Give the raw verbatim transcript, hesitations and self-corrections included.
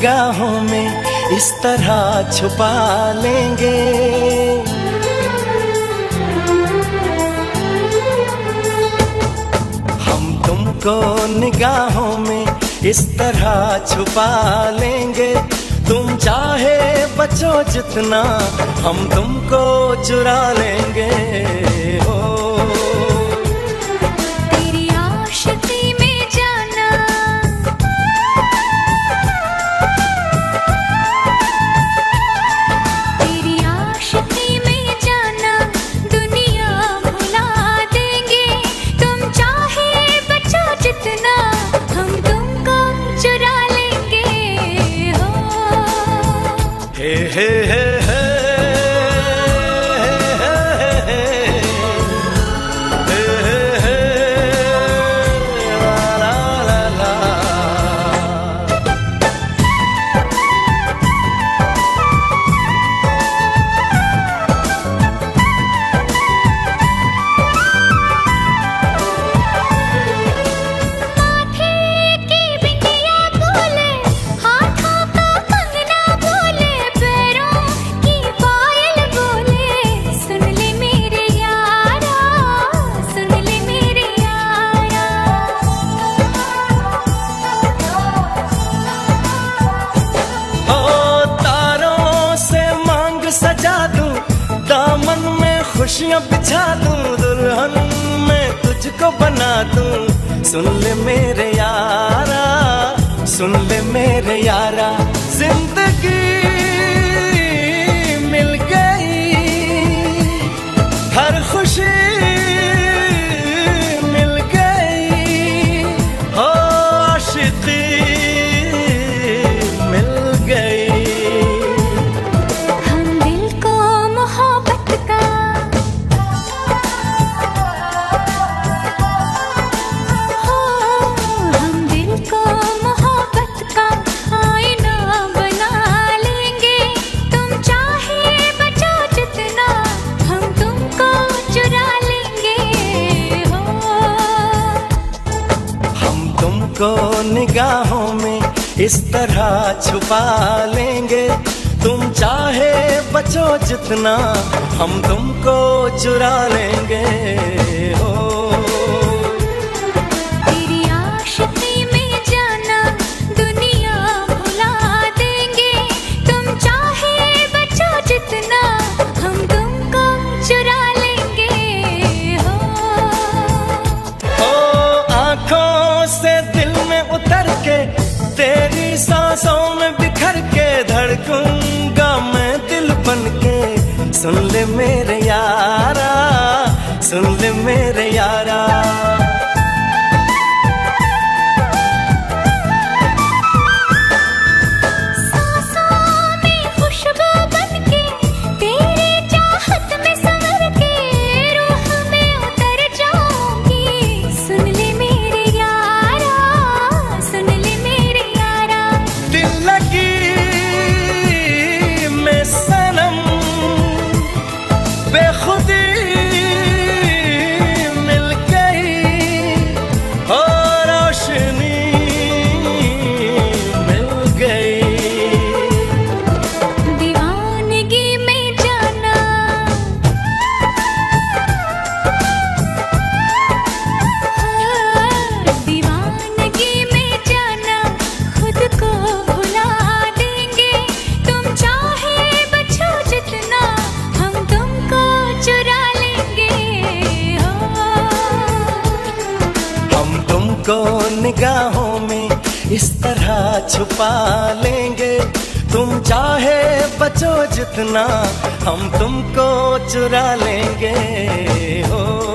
निगाहों में इस तरह छुपा लेंगे। हम तुमको निगाहों में इस तरह छुपा लेंगे। तुम चाहे बचो जितना हम तुमको चुरा लेंगे। ओ तेरी आशिकी में जाना, तेरी आशिकी में जाना दुनिया भुला देंगे। तुम चाहे बचो जितना हम तुमको चुरा लेंगे। हो हे हे हे हे खुशियाँ बिछा दूं, दुल्हन मैं तुझको बना दूं। सुन ले मेरे यारा, सुन ले मेरे यारा, जिंदगी मिल गई, हर खुशी मिल गई, हो आशिकी मिल गई। को निगाहों में इस तरह छुपा लेंगे। तुम चाहे बचो जितना हम तुमको चुरा लेंगे। ओ तेरी आशिकी में जाना दुनिया भुला देंगे। तुम चाहे बचो जितना हम तुमको चुरा लेंगे। हो ओ आँखों से उतर के तेरी सांसों में बिखर के धड़कूंगा मैं दिल बन के। सुन ले मेरे यारा, सुन ले मेरे यारा, बेखुदी मिल गई, हो रोशनी मिल गई। दीवानगी में जाना, दीवानगी में जाना खुद को भुला देंगे। तुम चाहे बचो जितना हम तुमको चुरा लेंगे। हो हम तुमको निगाहों में इस तरह छुपा लेंगे। तुम चाहे बचो जितना हम तुमको चुरा लेंगे। हो